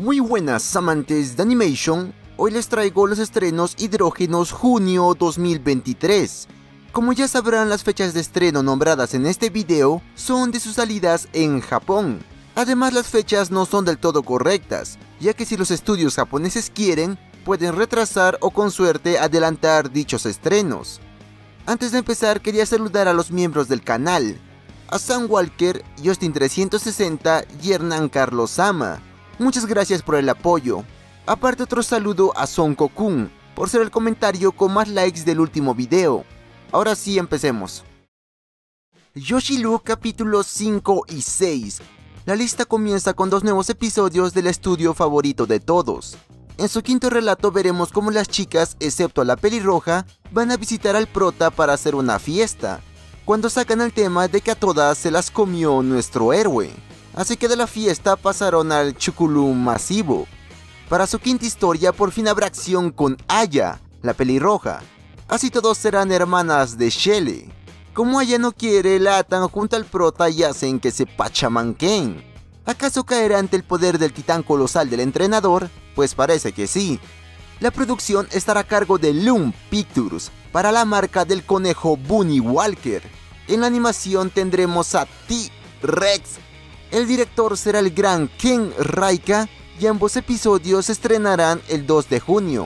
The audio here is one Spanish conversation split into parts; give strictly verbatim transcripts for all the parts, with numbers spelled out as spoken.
Muy buenas amantes de Animation, hoy les traigo los estrenos hidrógenos junio dos mil veintitrés. Como ya sabrán, las fechas de estreno nombradas en este video son de sus salidas en Japón. Además, las fechas no son del todo correctas, ya que si los estudios japoneses quieren, pueden retrasar o con suerte adelantar dichos estrenos. Antes de empezar, quería saludar a los miembros del canal, a Sam Walker, Justin trescientos sesenta y Hernán Carlos Sama. Muchas gracias por el apoyo. Aparte, otro saludo a Son Kokun, por ser el comentario con más likes del último video. Ahora sí, empecemos. Yoshilu capítulos cinco y seis. La lista comienza con dos nuevos episodios del estudio favorito de todos. En su quinto relato veremos cómo las chicas, excepto a la pelirroja, van a visitar al prota para hacer una fiesta, cuando sacan el tema de que a todas se las comió nuestro héroe. Así que de la fiesta pasaron al chuculum masivo. Para su quinta historia por fin habrá acción con Aya, la pelirroja. Así todos serán hermanas de Shelly. Como Aya no quiere, la atan junto al prota y hacen que se pachamanquen. ¿Acaso caerá ante el poder del titán colosal del entrenador? Pues parece que sí. La producción estará a cargo de Loom Pictures para la marca del conejo Bunny Walker. En la animación tendremos a T-Rex. El director será el gran Ken Raika y ambos episodios se estrenarán el dos de junio.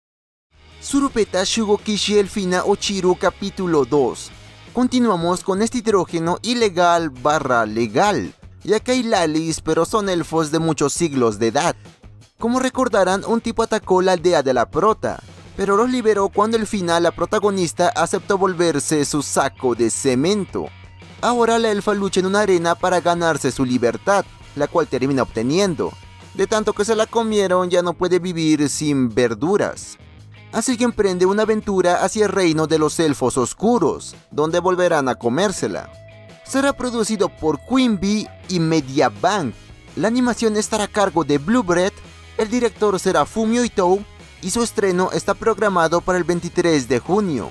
Surupeta Shugokishi Elfina Ochiru capítulo dos. Continuamos con este hidrógeno ilegal barra legal, ya que hay lalis pero son elfos de muchos siglos de edad. Como recordarán, un tipo atacó la aldea de la prota, pero los liberó cuando al final la protagonista aceptó volverse su saco de cemento. Ahora la elfa lucha en una arena para ganarse su libertad, la cual termina obteniendo. De tanto que se la comieron, ya no puede vivir sin verduras. Así que emprende una aventura hacia el reino de los elfos oscuros, donde volverán a comérsela. Será producido por Queen Bee y Mediabank. La animación estará a cargo de Blue Bread, el director será Fumio Itou y su estreno está programado para el veintitrés de junio.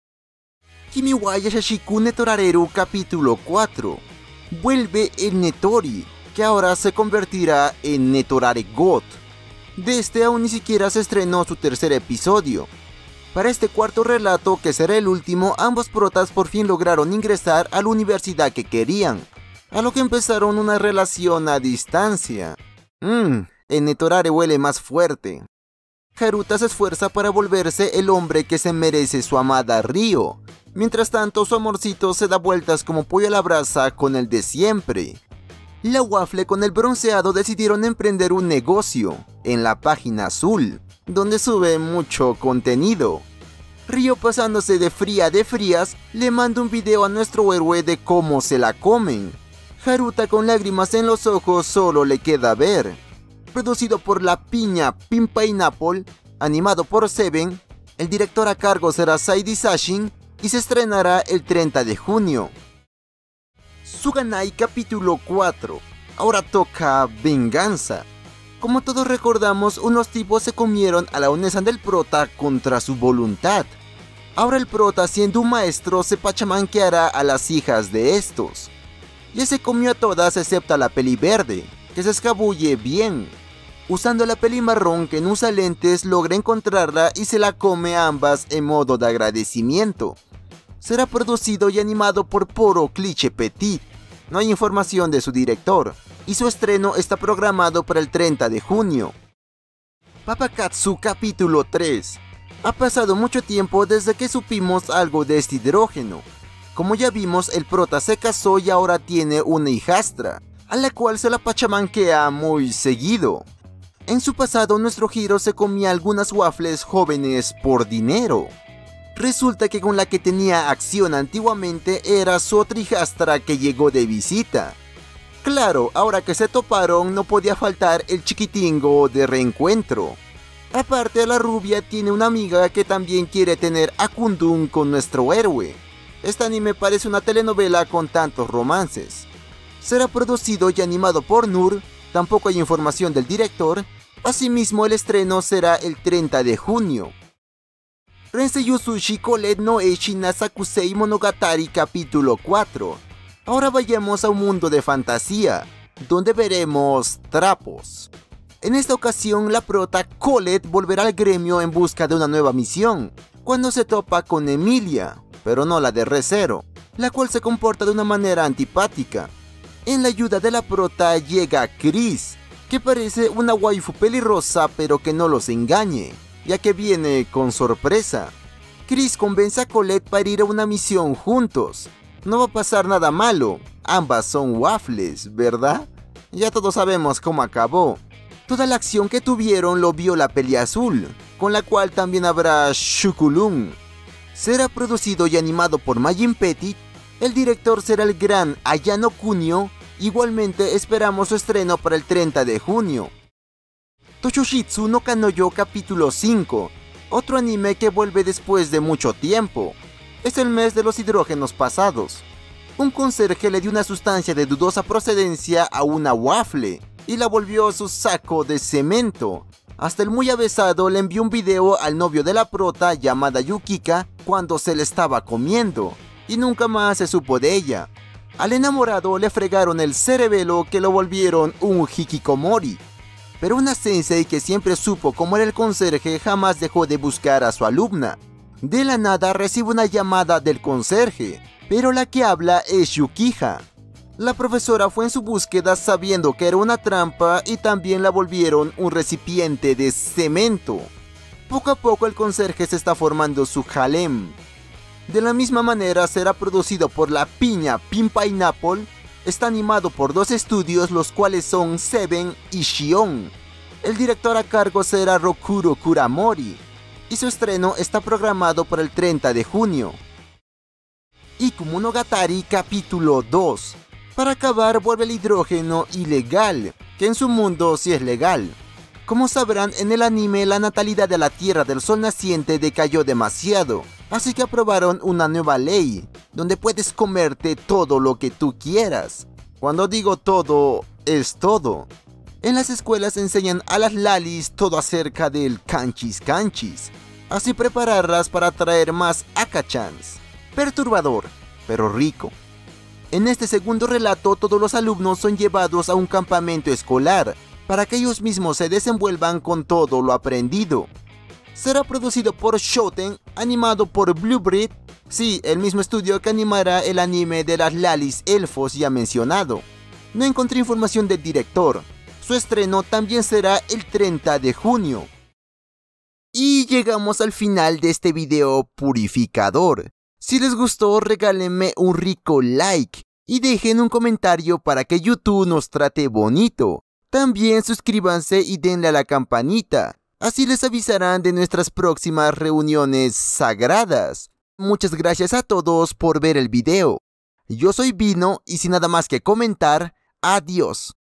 Kimi wa Yashashiku Netorareru capítulo cuatro. Vuelve el Netori, que ahora se convertirá en Netorare God. De este aún ni siquiera se estrenó su tercer episodio. Para este cuarto relato, que será el último, ambos protas por fin lograron ingresar a la universidad que querían, a lo que empezaron una relación a distancia. Mmm, el Netorare huele más fuerte. Haruta se esfuerza para volverse el hombre que se merece su amada Ryo. Mientras tanto, su amorcito se da vueltas como pollo a la brasa con el de siempre. La Waffle con el bronceado decidieron emprender un negocio en la página azul, donde sube mucho contenido. Ryo, pasándose de fría de frías, le manda un video a nuestro héroe de cómo se la comen. Haruta, con lágrimas en los ojos, solo le queda ver. Producido por La Piña Pin Pineapple, animado por Seven, el director a cargo será Saidi Sashin y se estrenará el treinta de junio. Suganai capítulo cuatro. Ahora toca venganza. Como todos recordamos, unos tipos se comieron a la Onesan del prota contra su voluntad. Ahora el prota, siendo un maestro, se pachamanqueará a las hijas de estos. Ya se comió a todas excepto a la peli verde, que se escabulle bien. Usando la peli marrón, que no usa lentes, logra encontrarla y se la come a ambas en modo de agradecimiento. Será producido y animado por Poro Cliche Petit. No hay información de su director, y su estreno está programado para el treinta de junio. Papakatsu capítulo tres. Ha pasado mucho tiempo desde que supimos algo de este hidrógeno. Como ya vimos, el prota se casó y ahora tiene una hijastra, a la cual se la pachamanquea muy seguido. En su pasado, nuestro Hiro se comía algunas waffles jóvenes por dinero. Resulta que con la que tenía acción antiguamente era su otra hijastra que llegó de visita. Claro, ahora que se toparon no podía faltar el chiquitingo de reencuentro. Aparte, la rubia tiene una amiga que también quiere tener a Kundun con nuestro héroe. Este anime parece una telenovela con tantos romances. Será producido y animado por Nur, tampoco hay información del director. Asimismo, el estreno será el treinta de junio. Rensei Yusushi Colette no Eishi Nasakusei Monogatari capítulo cuatro. Ahora vayamos a un mundo de fantasía, donde veremos trapos. En esta ocasión, la prota Colette volverá al gremio en busca de una nueva misión, cuando se topa con Emilia, pero no la de Re:Zero, la cual se comporta de una manera antipática. En la ayuda de la prota llega Chris, que parece una waifu pelirrosa pero que no los engañe, ya que viene con sorpresa. Chris convence a Colette para ir a una misión juntos. No va a pasar nada malo, ambas son waffles, ¿verdad? Ya todos sabemos cómo acabó. Toda la acción que tuvieron lo vio la Peli Azul, con la cual también habrá Shukulun. Será producido y animado por Majin Petit. El director será el gran Ayano Kunio. Igualmente esperamos su estreno para el treinta de junio. Toshoushitsu no Kanoyo capítulo cinco, otro anime que vuelve después de mucho tiempo. Es el mes de los hidrógenos pasados. Un conserje le dio una sustancia de dudosa procedencia a una waffle y la volvió su saco de cemento. Hasta el muy avesado le envió un video al novio de la prota llamada Yukika cuando se le estaba comiendo, y nunca más se supo de ella. Al enamorado le fregaron el cerebelo que lo volvieron un hikikomori. Pero una sensei que siempre supo cómo era el conserje jamás dejó de buscar a su alumna. De la nada recibe una llamada del conserje, pero la que habla es Yukiha. La profesora fue en su búsqueda sabiendo que era una trampa y también la volvieron un recipiente de cemento. Poco a poco el conserje se está formando su harem. De la misma manera será producido por la piña Pin Pineapple. Está animado por dos estudios, los cuales son Seven y Shion. El director a cargo será Rokuro Kuramori y su estreno está programado para el treinta de junio. Ikumonogatari capítulo dos. Para acabar vuelve el hidrógeno ilegal, que en su mundo sí es legal. Como sabrán, en el anime la natalidad de la Tierra del Sol naciente decayó demasiado, así que aprobaron una nueva ley, donde puedes comerte todo lo que tú quieras. Cuando digo todo, es todo. En las escuelas enseñan a las lalis todo acerca del kanchis kanchis, así prepararlas para atraer más akachans. Perturbador, pero rico. En este segundo relato todos los alumnos son llevados a un campamento escolar, para que ellos mismos se desenvuelvan con todo lo aprendido. Será producido por Shoten, animado por Bluebird, sí, el mismo estudio que animará el anime de las lalis elfos ya mencionado. No encontré información del director, su estreno también será el treinta de junio. Y llegamos al final de este video purificador. Si les gustó, regálenme un rico like y dejen un comentario para que YouTube nos trate bonito. También suscríbanse y denle a la campanita, así les avisarán de nuestras próximas reuniones sagradas. Muchas gracias a todos por ver el video. Yo soy Vino y sin nada más que comentar, adiós.